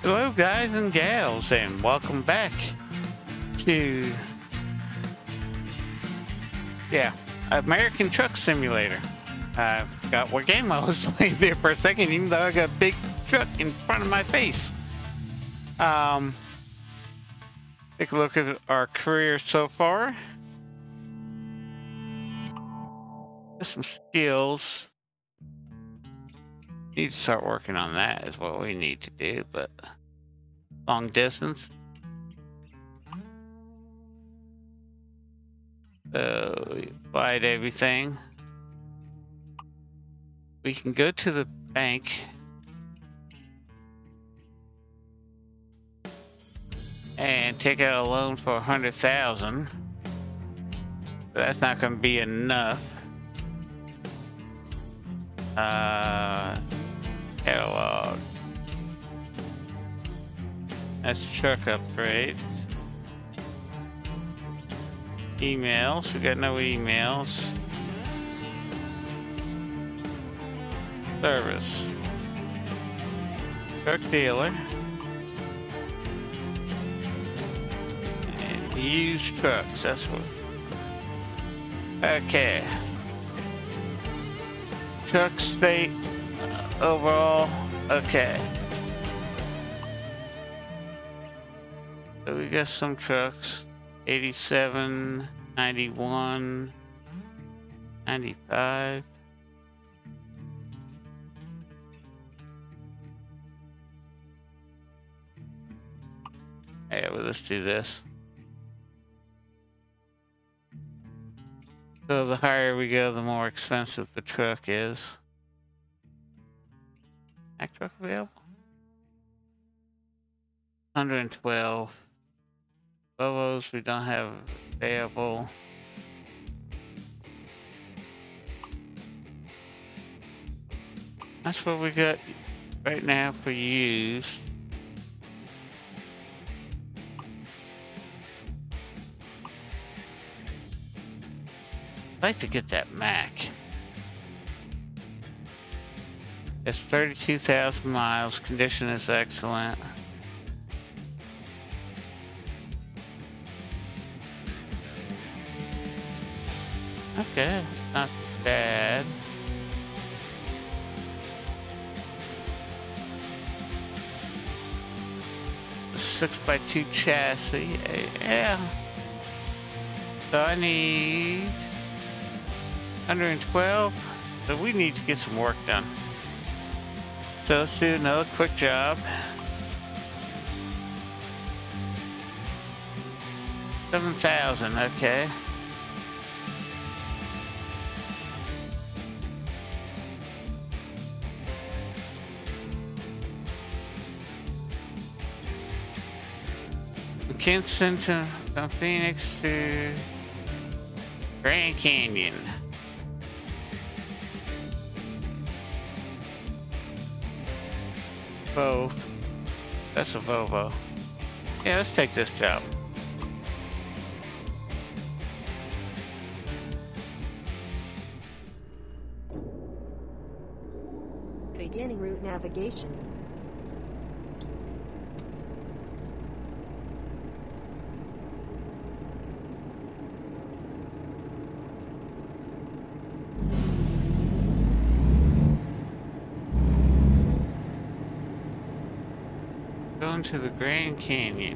Hello guys and gals, and welcome back to American Truck Simulator. I forgot what game I was playing there for a second, even though I got a big truck in front of my face. Take a look at our career so far. There's some skills. Need to start working on that is what we need to do, but long distance. So we applied everything. We can go to the bank and take out a loan for 100,000. That's not going to be enough. Catalog. That's truck upgrade. Emails. We got no emails. Service. Truck dealer. And used trucks. That's what. Okay. Truck state overall. Okay. So we got some trucks. 87, 91, 95. Yeah, well, let's do this. So the higher we go, the more expensive the truck is. Mack truck available? 112. Volvos we don't have available. That's what we got right now for used. I'd like to get that Mack. It's 32,000 miles. Condition is excellent. Okay, not bad. A 6x2 chassis. Yeah. So I need 112. So we need to get some work done. So let's do another quick job. 7,000, okay. Kinston from Phoenix to Grand Canyon. Both. That's a Volvo. Yeah, let's take this job. Beginning route navigation. Going to the Grand Canyon.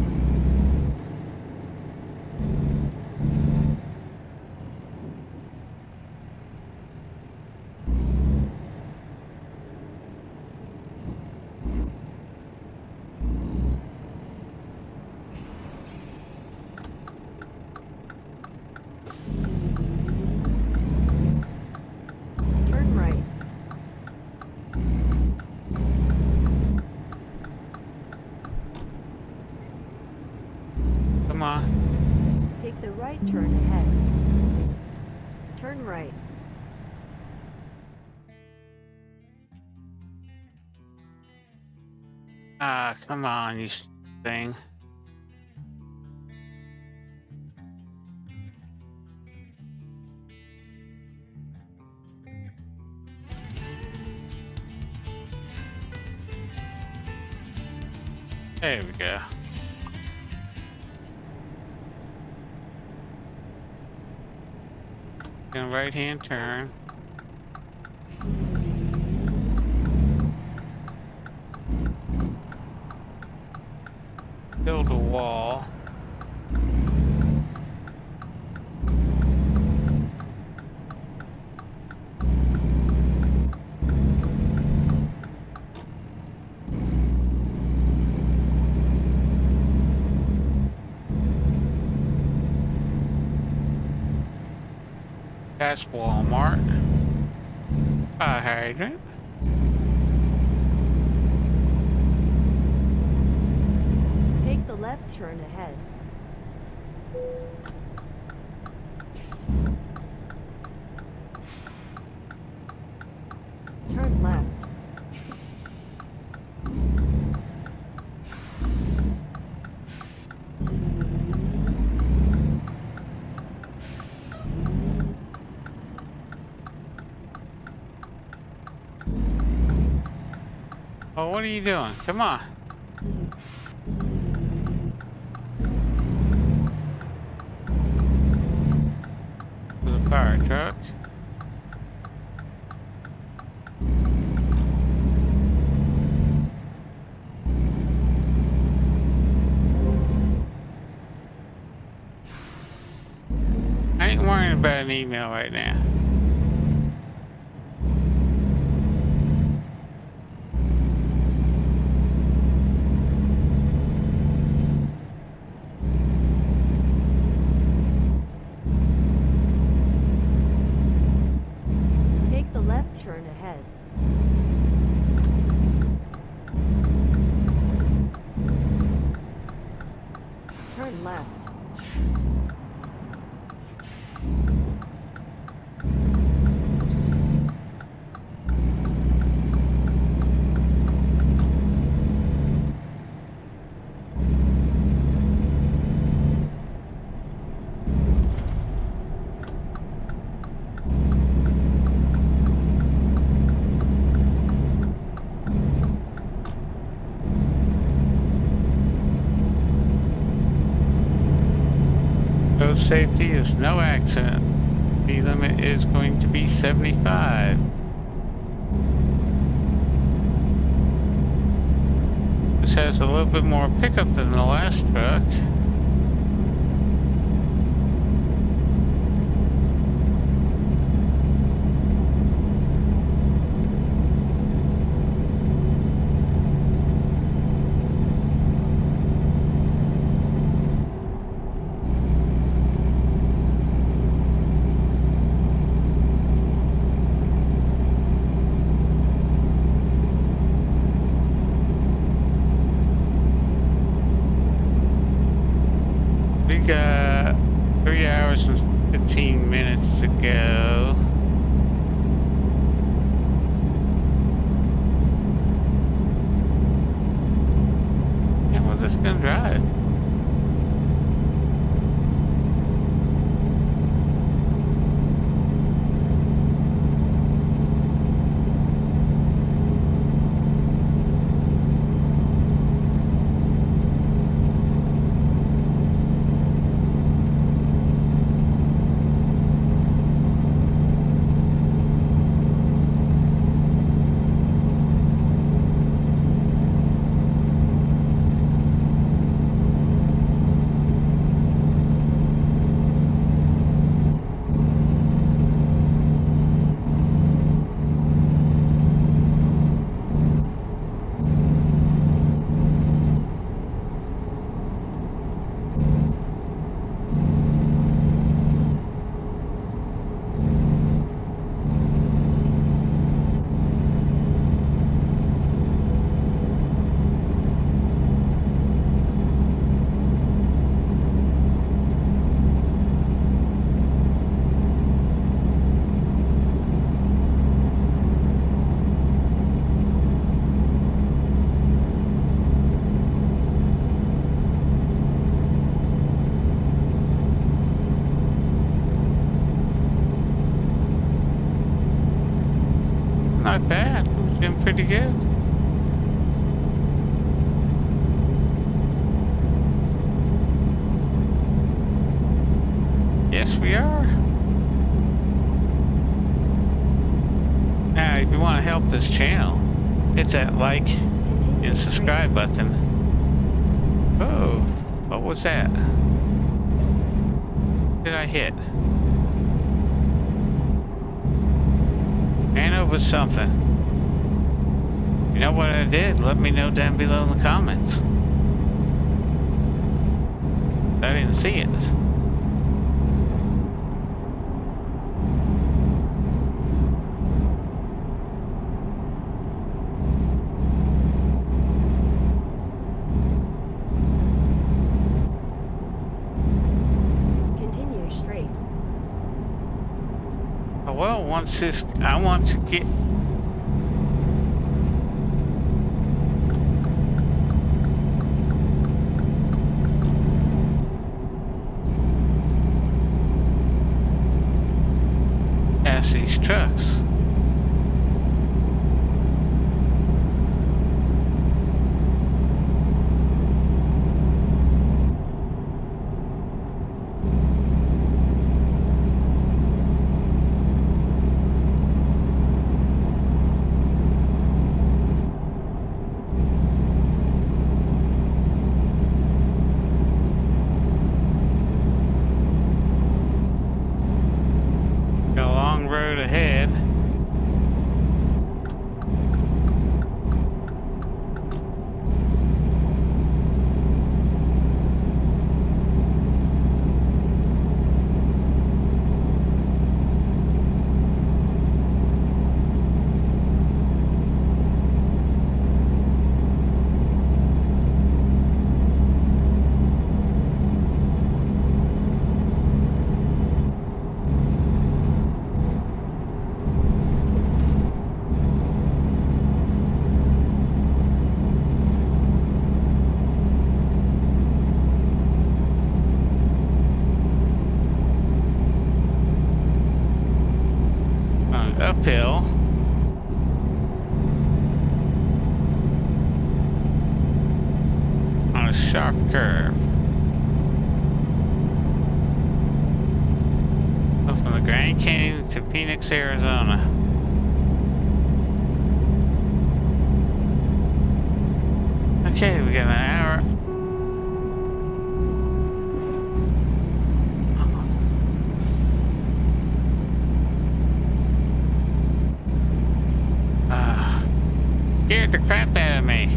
Turn right. Come on. Take the right turn ahead. Turn right. Ah, come on, you thing. There we go. Gonna right-hand turn. Build a wall. That's Walmart. Fire hydrant. Take the left turn ahead. Turn left. Oh, what are you doing? Come on. With a fire truck. I ain't worrying about an email right now. Take the left turn ahead. Turn left. Road safety is no accident. Speed limit is going to be 75. This has a little bit more pickup than the last truck. We got 3 hours and 15 minutes to go. And we're just gonna drive. Not bad. It was doing pretty good. that like Continue and straight. subscribe button. Oh, what was that? What did I hit? Ran over something. You know what I did? Let me know down below in the comments. I didn't see it. Continue straight. Well, once this, I want to get. Past these trucks. Got a long road ahead. Uphill. On a sharp curve. Go from the Grand Canyon to Phoenix, Arizona. Okay, we got an hour. Scared the crap out of me.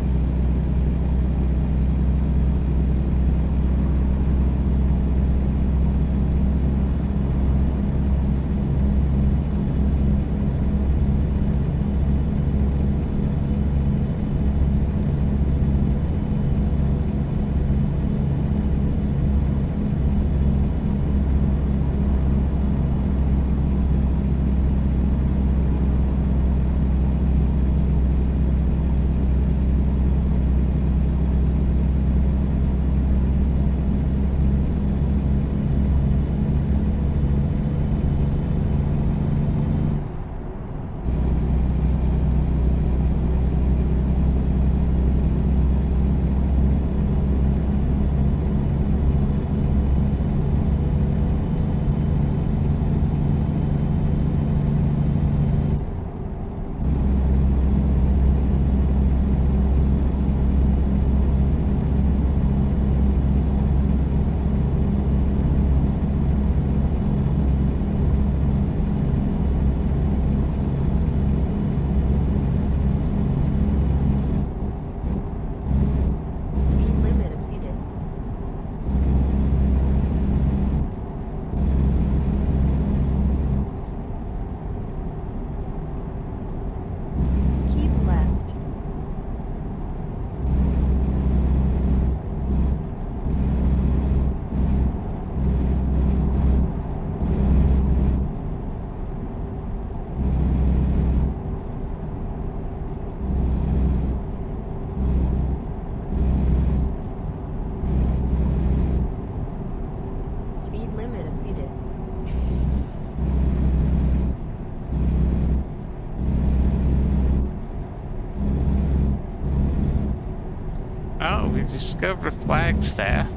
Oh, we discovered Flagstaff.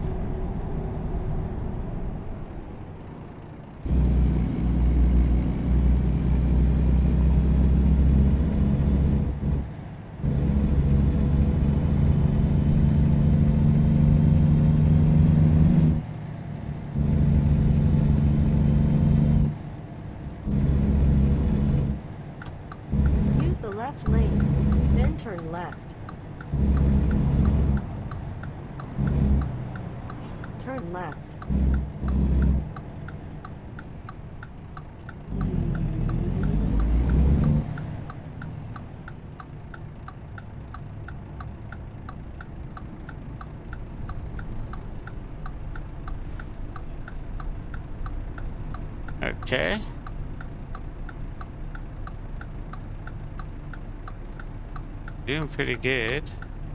left. Okay. Doing pretty good.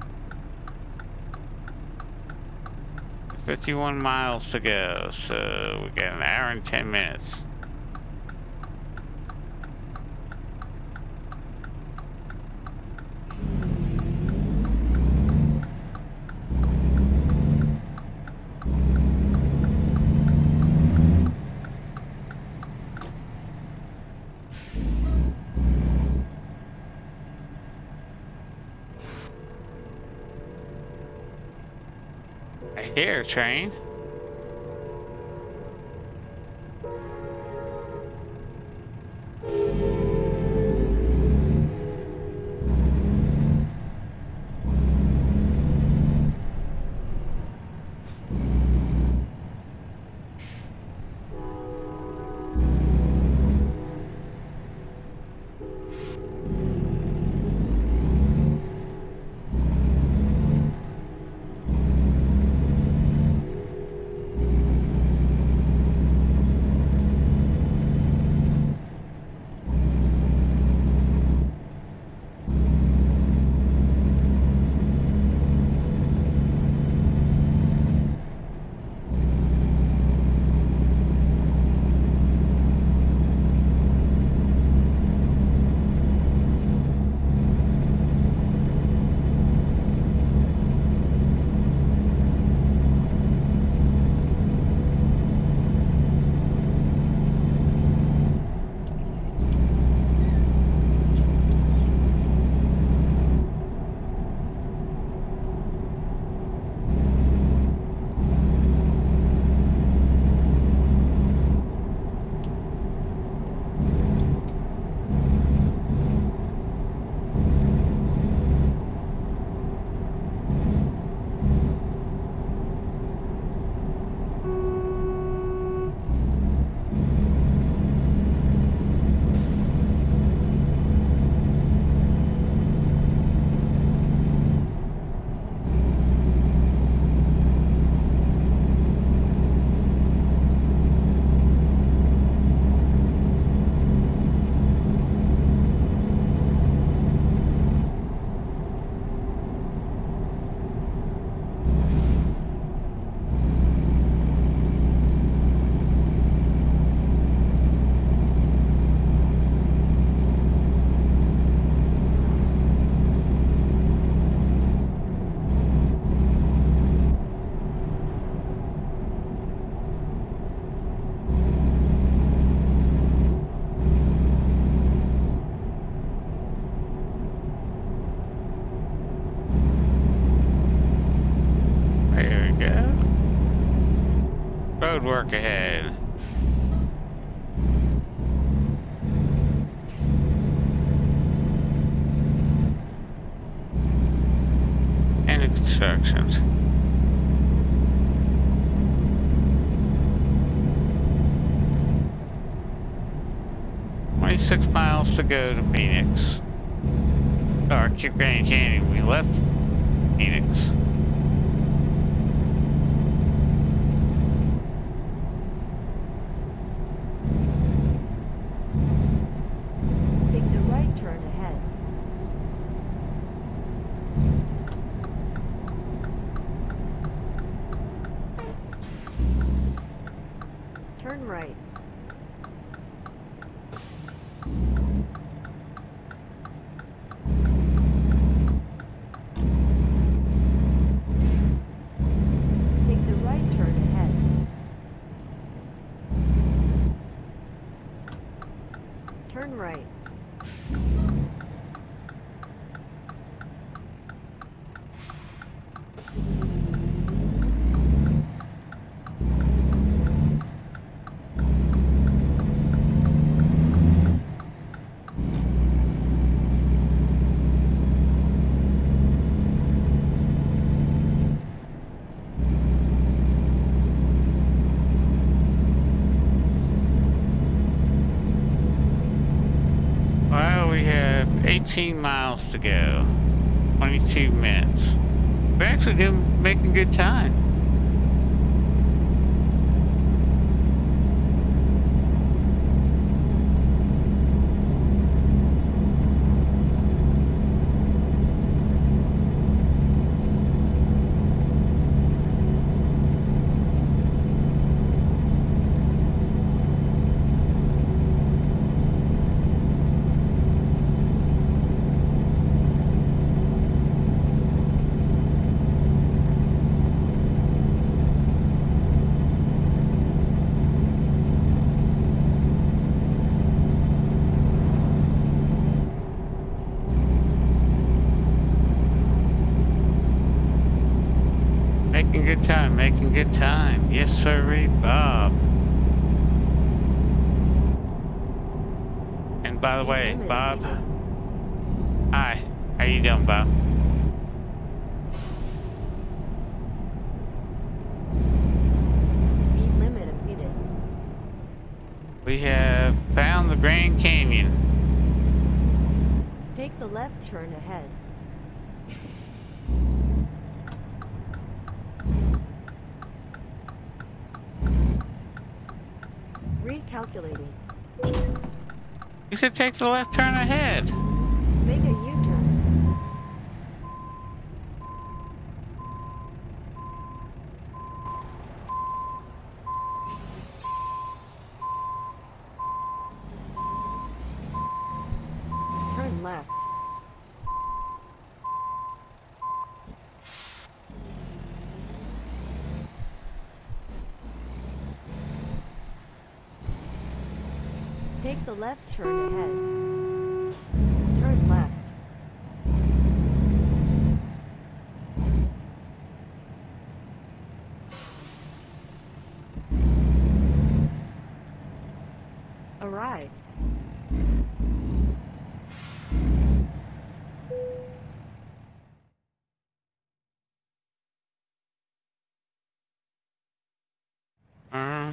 51 miles to go, so we got an hour and 10 minutes. I hear a train. Road work ahead. And constructions. "26 miles to go to Phoenix." Or Grand Canyon. We left Phoenix. Take the right turn ahead. Turn right. Take the right turn ahead. Turn right. 13 miles to go. 22 minutes. We're actually making good time. Making good time, making good time. Yes, sirree, Bob. And by the way, Bob. Hi, how you doing, Bob? Speed limit exceeded. We have found the Grand Canyon. Take the left turn ahead. Recalculating. You should take the left turn ahead. Make a U-turn. Turn left. Take the left turn ahead. Turn left. Arrived. Uh,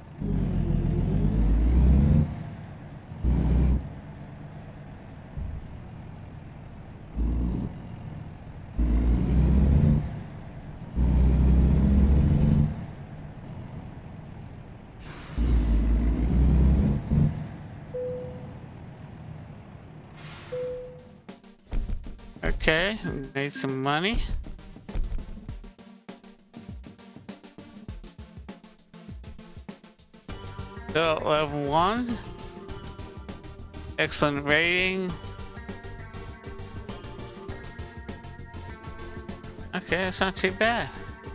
okay, made some money. Still at level 1. Excellent rating. Okay, that's not too bad.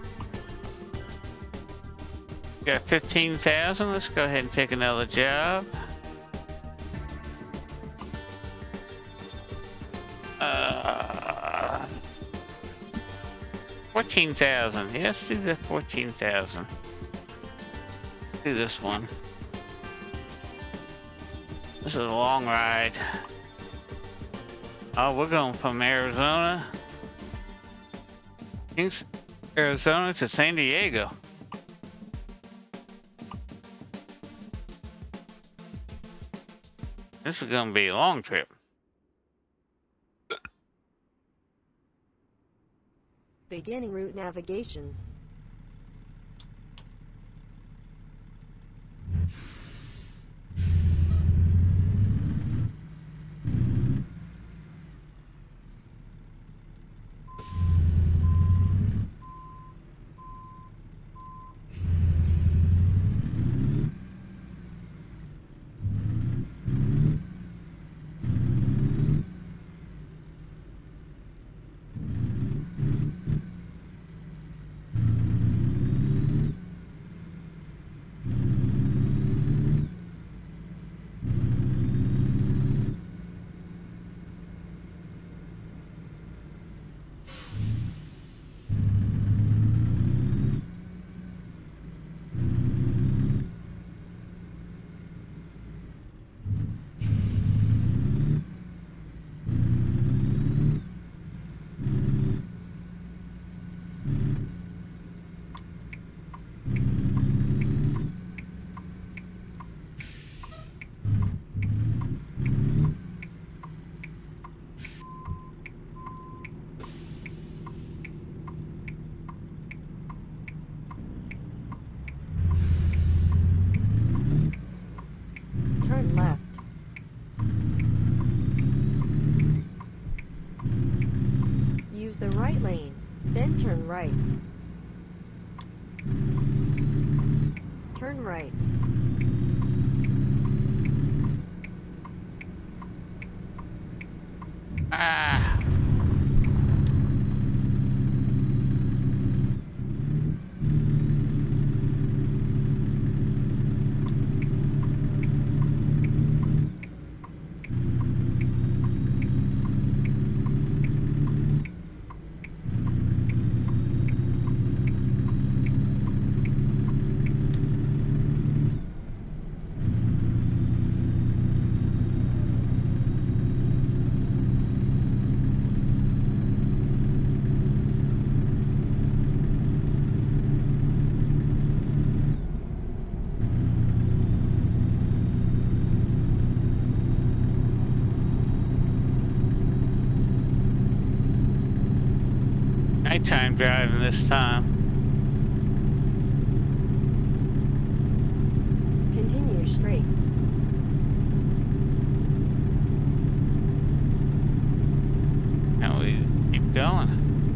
Got 15,000. Let's go ahead and take another job. 14,000. Yeah, let's do the 14,000. Do this one. This is a long ride. Oh, we're going from Arizona, Arizona to San Diego. This is going to be a long trip. Beginning route navigation. right lane, then turn right. Turn right. Ah. Nighttime driving this time. Continue straight. And we keep going.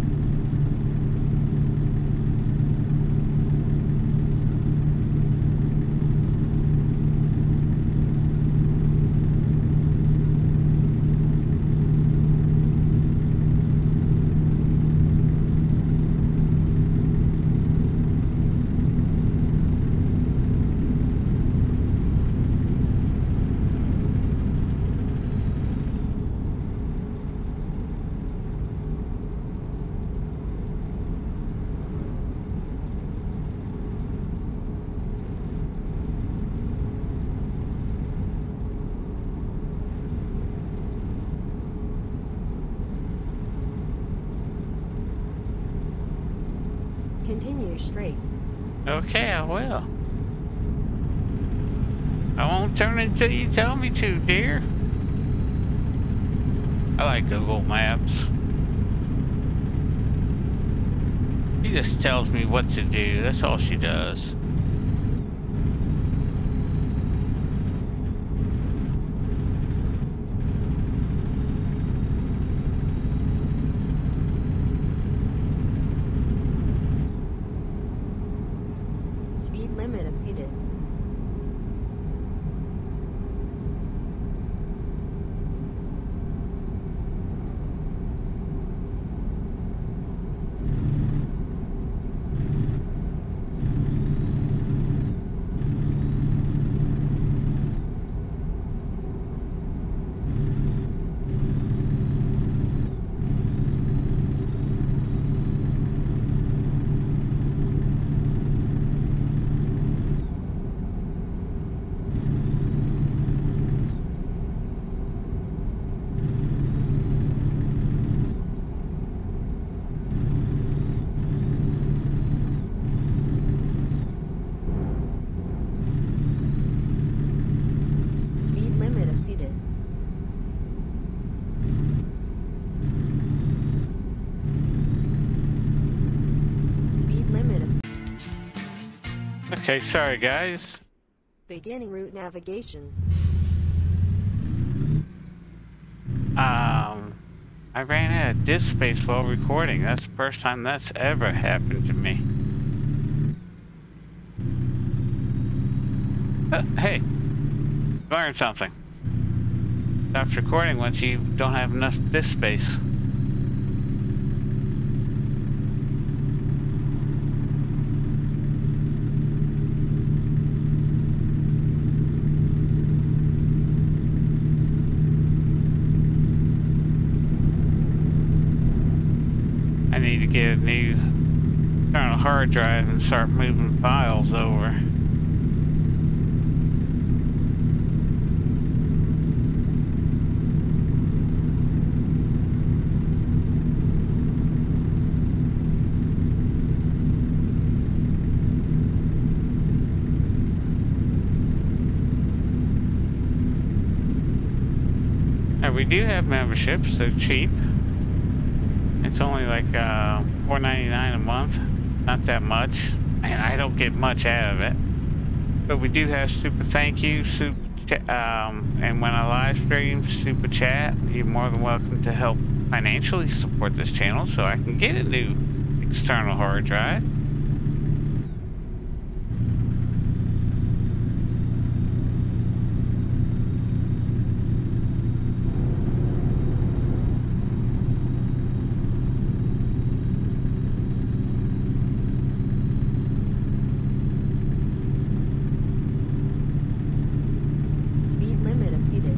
Continue straight. Okay, I will. I won't turn until you tell me to, dear. I like Google Maps. She just tells me what to do. That's all she does. Speed limit exceeded. Speed limit exceeded. Speed limit exceeded. Okay, sorry guys. Beginning route navigation. I ran out of disk space while recording. That's the first time that's ever happened to me. Hey, learn something. Stops recording once you don't have enough disk space. I need to get a new external hard drive and start moving files over. And we do have memberships, they're cheap. It's only like $4.99 a month, not that much, and I don't get much out of it. But we do have super thank you, and when I live stream, super chat. You're more than welcome to help financially support this channel so I can get a new external hard drive. Speed limit exceeded.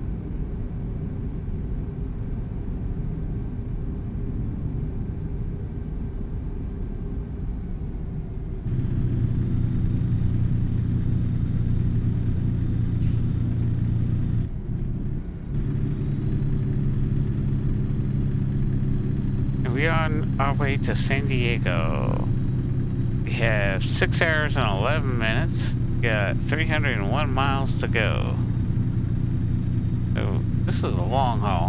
We are on our way to San Diego. We have 6 hours and 11 minutes. We got 301 miles to go. So this is a long haul.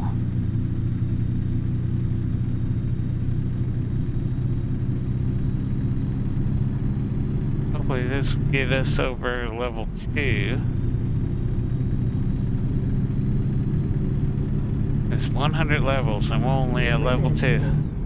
Hopefully this will get us over level 2. It's 100 levels and we're only at level 2.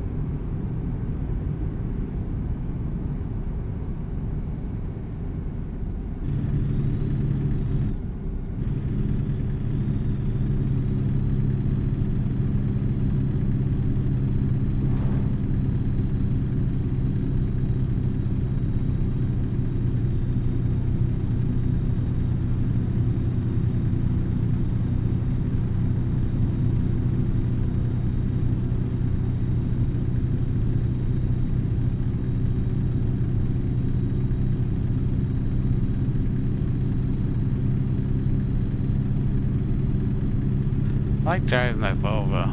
I like driving that Volvo.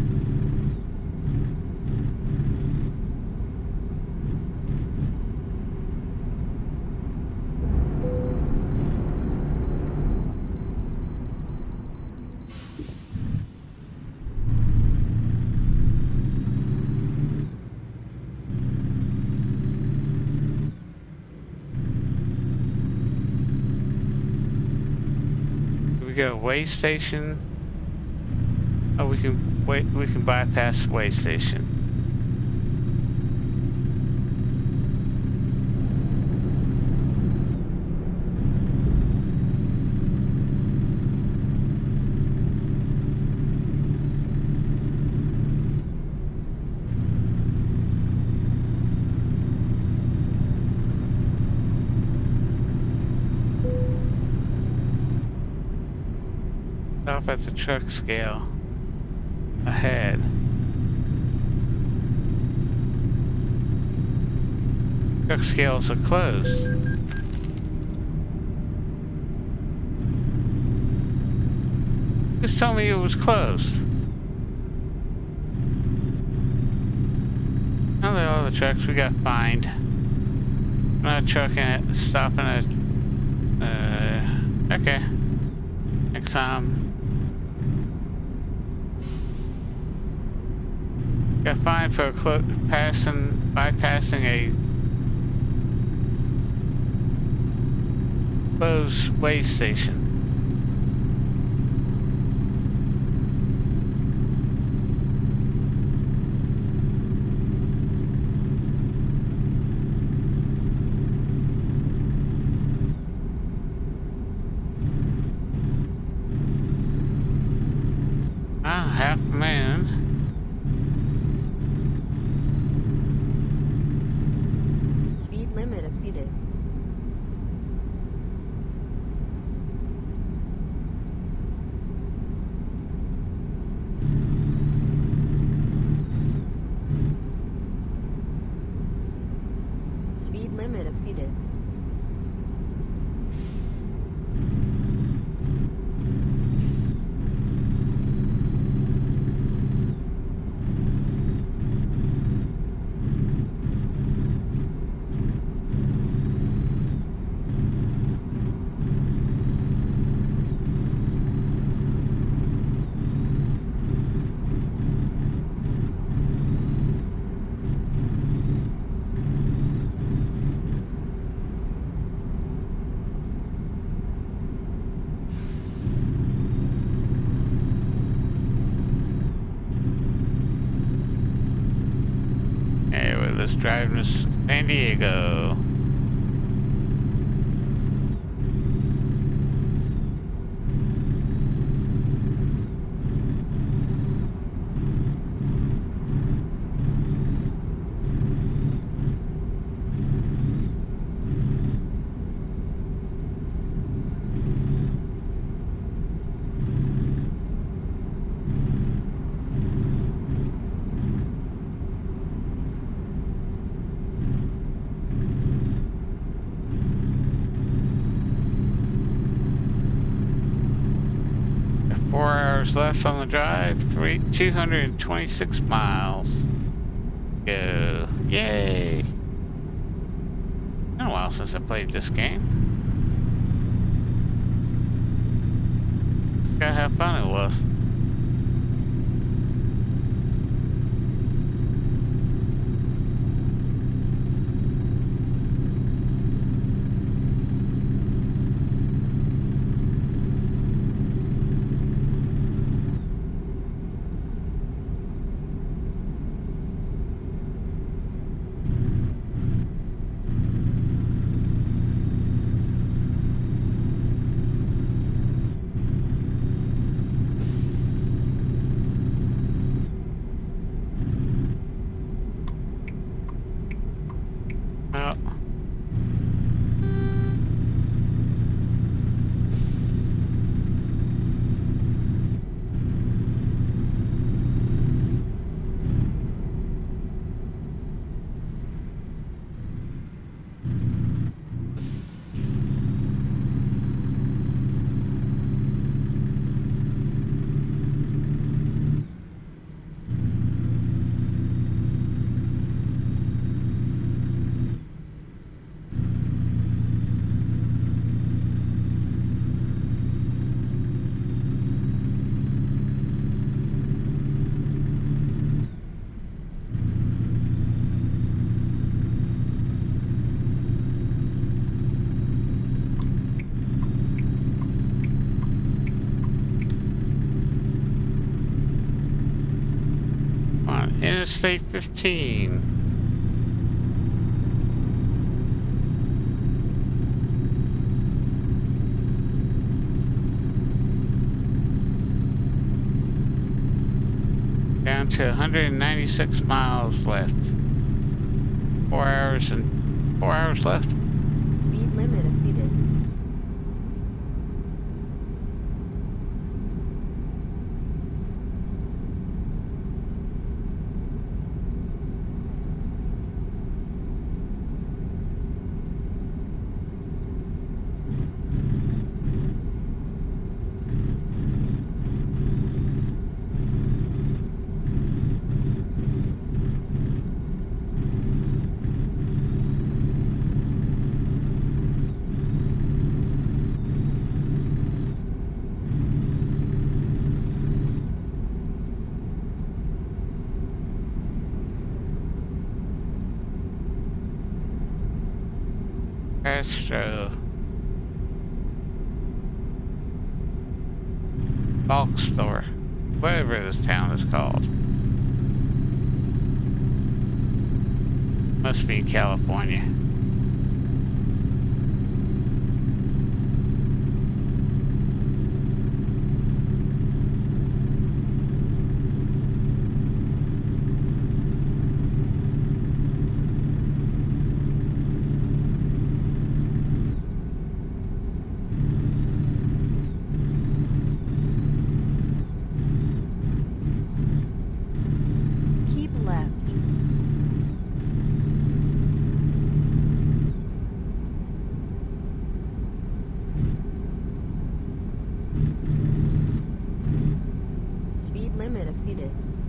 We got a way station. Oh, we can wait. We can bypass way station. Off at the truck scale. Ahead. Truck scales are closed. Just tell me it was closed. Now that all the trucks we got fined. Not trucking it, stopping it. Okay. Next time. Got fined for bypassing a closed way station. Half a man. Speed limit exceeded. Speed limit exceeded. Carlos driving to San Diego. Left on the drive, 226 miles. Go. Yay! Been a while since I played this game. Forgot how fun it was. Interstate 15. Down to 196 miles left. 4 hours and 4 hours left. Speed limit exceeded. Castro. Bulk store. Whatever this town is called. Must be California. Speed limit exceeded.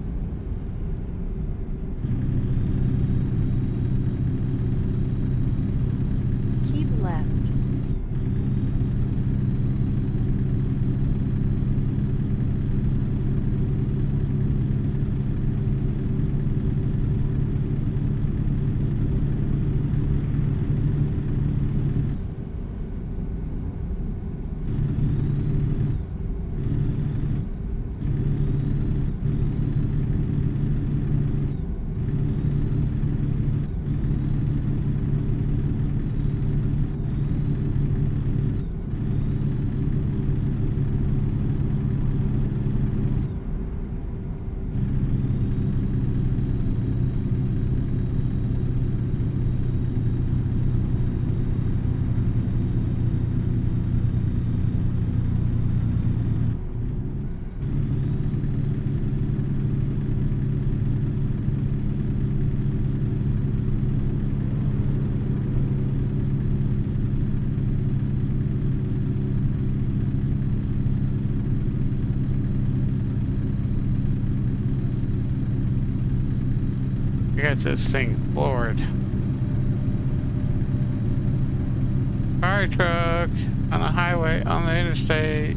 Keep left. has this thing floored. Fire truck on a highway, on the interstate.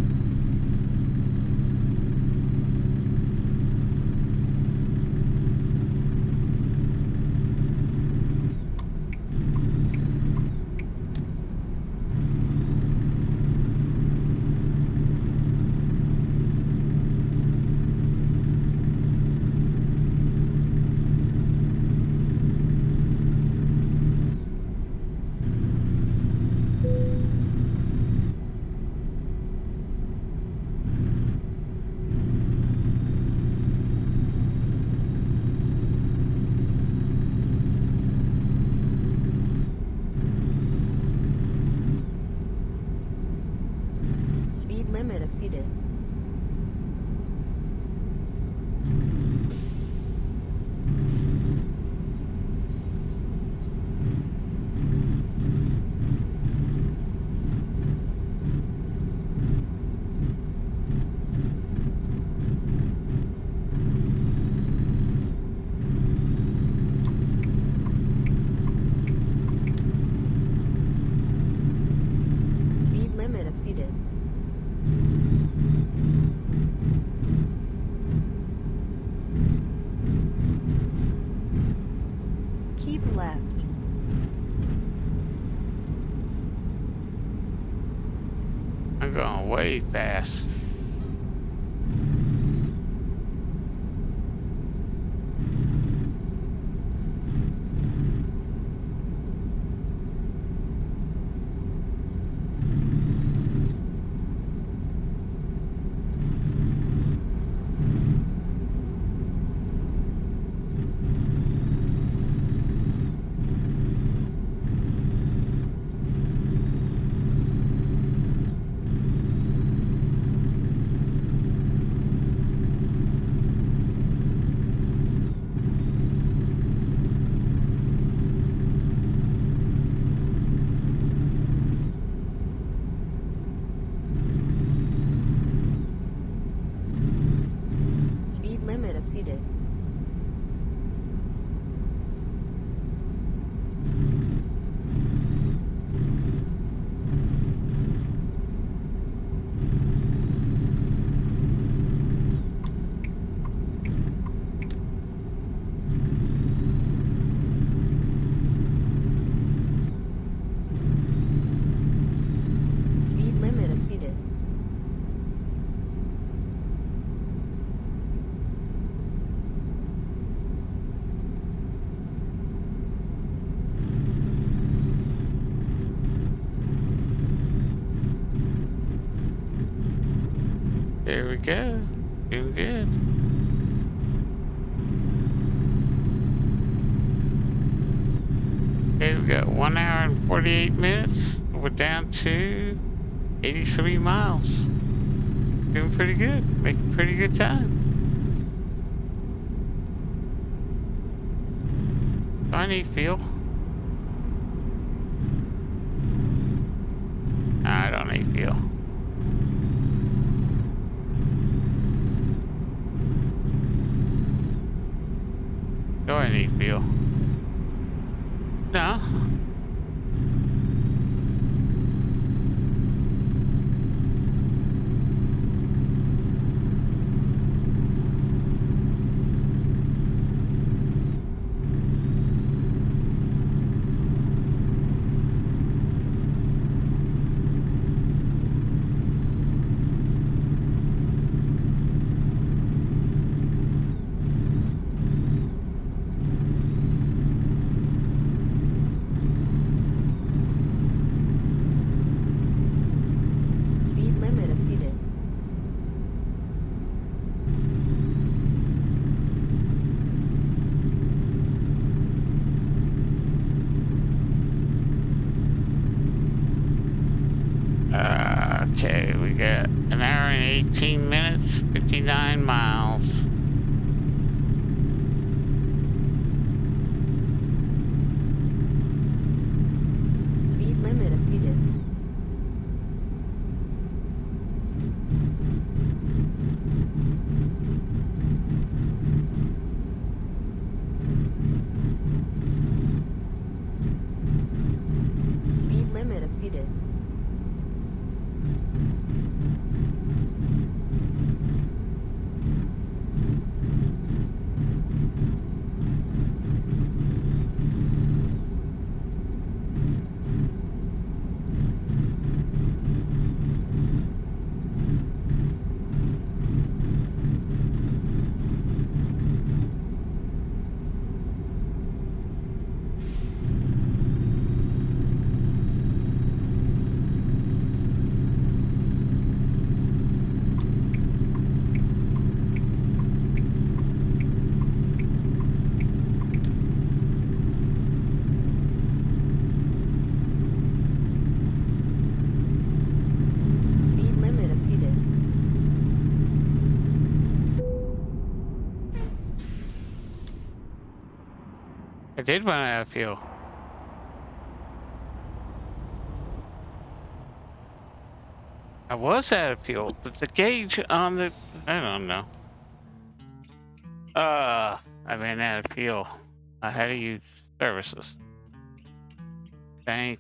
Speed limit exceeded. Speed limit exceeded. Keep left. I'm going way fast. Speed limit exceeded. Speed limit exceeded. There we go. Doing good. Okay, we got 1 hour and 48 minutes. We're down to 83 miles. Doing pretty good. Making pretty good time. Do I need fuel? Nah, I don't need fuel. Do I need fuel? No. Speed limit exceeded. Okay, we got an hour and 18 minutes, 59 miles. Speed limit exceeded. exceeded. Speed limit exceeded. I did run out of fuel. I was out of fuel, but the gauge on the... I don't know. I ran out of fuel. I had to use services. Bank.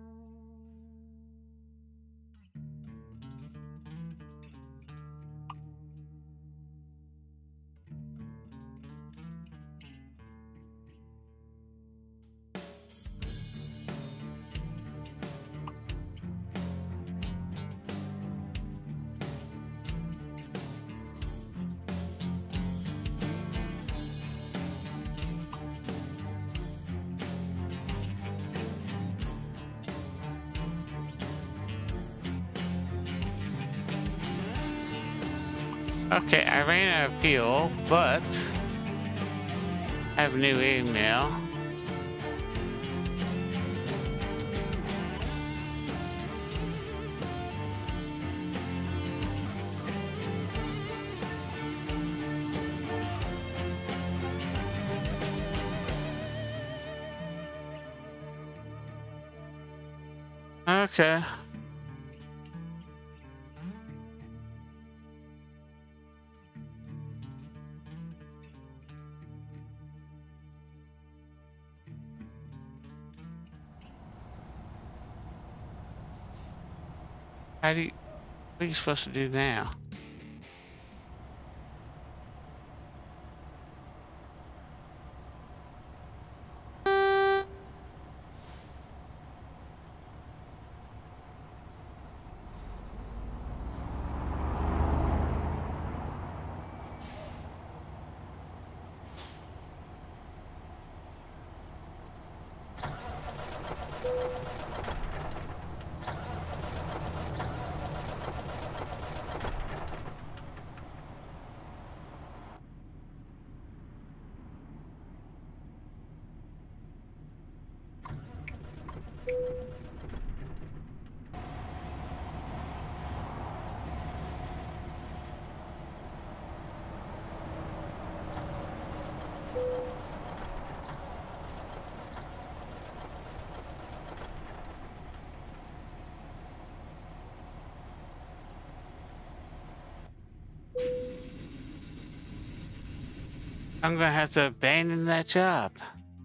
Okay, I ran out of fuel, but I have a new email. Okay. How do you, what are you supposed to do now? I'm gonna have to abandon that job.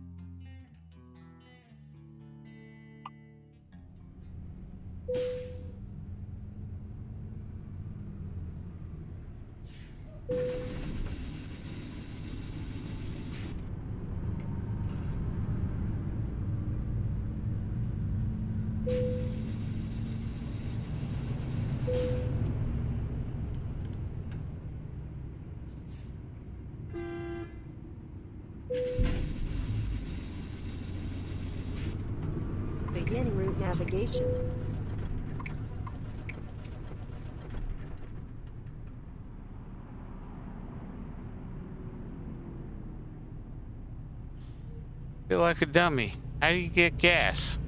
Begin route navigation. Feel like a dummy. How do you get gas?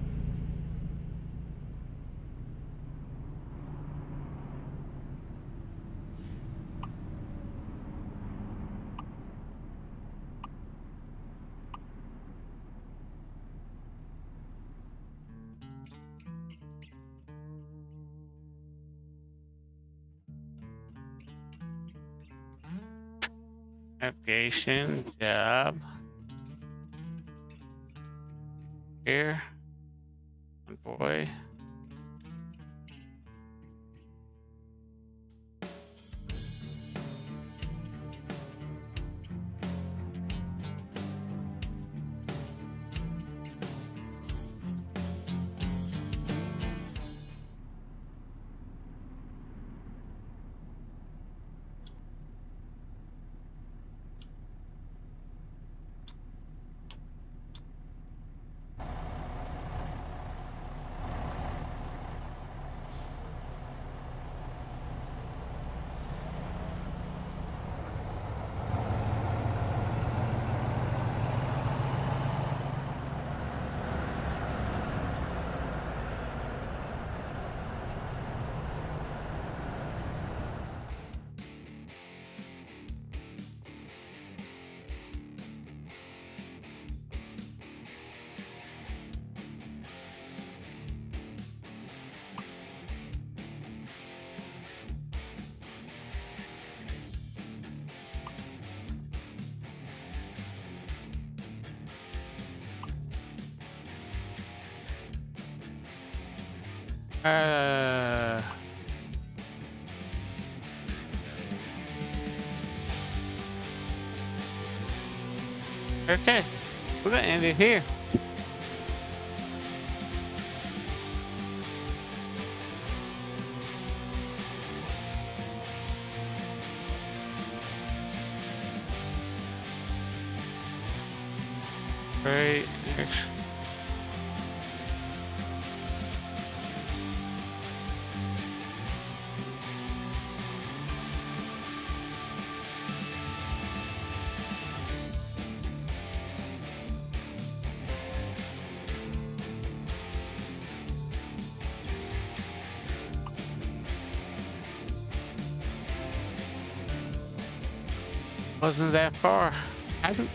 Navigation, job. Here. Convoy. Uh. Okay, we're gonna end it here. Right. Wasn't that far. Hadn't.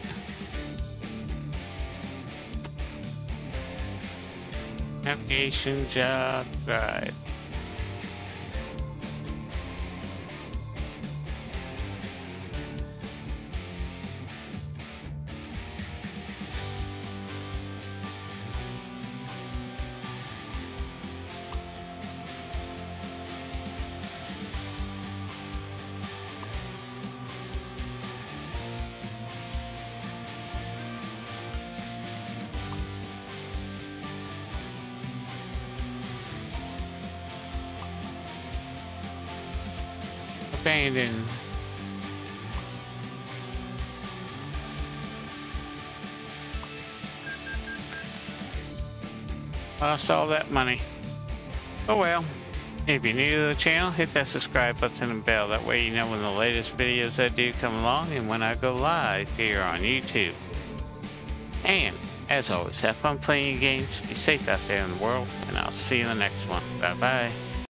Navigation job drive. Abandoned. Lost all that money. Oh well. If you're new to the channel, hit that subscribe button and bell. That way you know when the latest videos I do come along and when I go live here on YouTube. And, as always, have fun playing your games, be safe out there in the world, and I'll see you in the next one. Bye-bye.